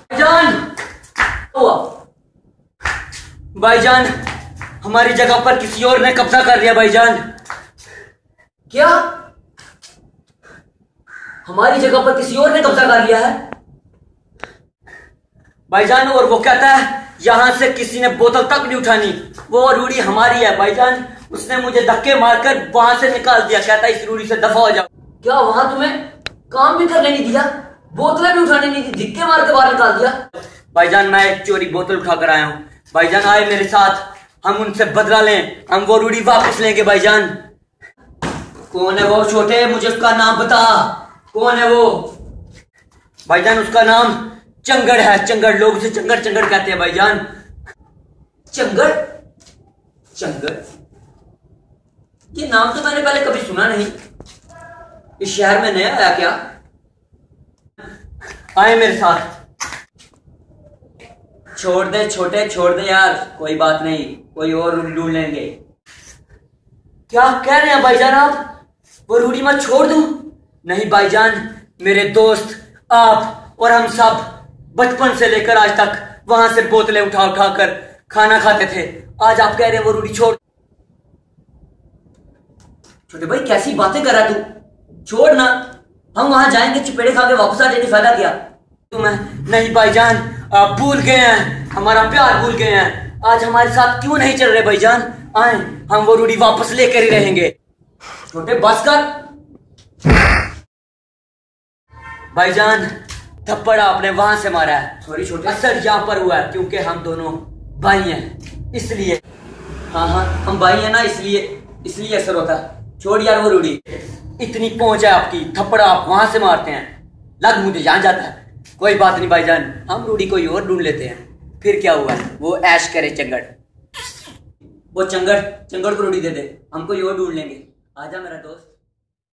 भाईजान, भाईजान, हमारी जगह पर किसी और ने कब्जा कर लिया भाईजान। क्या? हमारी जगह पर किसी और ने कब्जा कर लिया है भाईजान? और वो कहता है यहां से किसी ने बोतल तक नहीं उठानी, वो रूढ़ी हमारी है भाईजान। उसने मुझे धक्के मारकर वहां से निकाल दिया, कहता है इस रूढ़ी से दफा हो जाओ। क्या वहां तुम्हें काम भी करने नहीं दिया, बोतलें भी उठाने नहीं दी, धक्के मार के बाहर निकाल दिया? भाईजान मैं एक चोरी बोतल उठा कर आया हूँ भाईजान, आए मेरे साथ, हम उनसे बदला लें, हम वो रूढ़ी वापस लेंगे भाईजान। कौन है वो छोटे, मुझे उसका नाम बता, कौन है वो? भाईजान उसका नाम चंगड़ है, चंगड़, लोग उसे चंगड़ चंगड़ कहते हैं भाईजान। चंगड़? चंगड़, ये नाम तो मैंने पहले कभी सुना नहीं, इस शहर में नया आया क्या? आए मेरे साथ। छोड़ दे छोटे, छोड़ दे यार, कोई बात नहीं, कोई और ढूंढ लेंगे। क्या कह रहे हैं भाईजान आप? वो रूढ़ी मैं छोड़ दूं? नहीं भाईजान, मेरे दोस्त, आप और हम सब बचपन से लेकर आज तक वहां से बोतलें उठा उठा कर खाना खाते थे। आज आप कह रहे हैं वो रूढ़ी छोड़? छोटे भाई कैसी बातें कर रहा तू? छोड़ ना, हम वहां जाएंगे, चपेड़े खा के वापस आ जाएंगे, फायदा क्या? तुम्हें नहीं भाईजान, आप भूल गए हैं, हमारा प्यार भूल गए हैं। आज हमारे साथ क्यों नहीं चल रहे भाईजान? आए, हम वो रूढ़ी वापस लेकर ही रहेंगे। छोटे बस कर भाईजान, थप्पड़ आपने वहां से मारा है, सॉरी छोटे। असर यहाँ पर हुआ है क्योंकि हम दोनों भाई हैं, इसलिए। हाँ हाँ, हम भाई हैं ना, इसलिए असर होता है। छोड़ यार वो रूढ़ी। इतनी पहुंच है आपकी, थप्पड़ आप वहां से मारते हैं, लग मुझे जान जाता है। कोई बात नहीं भाईजान, हम रूढ़ी कोई और ढूंढ लेते हैं। फिर क्या हुआ, वो ऐश करे चंगड़, वो चंगड़ को रूढ़ी दे दे, हम कोई और ढूंढ लेंगे। आजा मेरा दोस्त।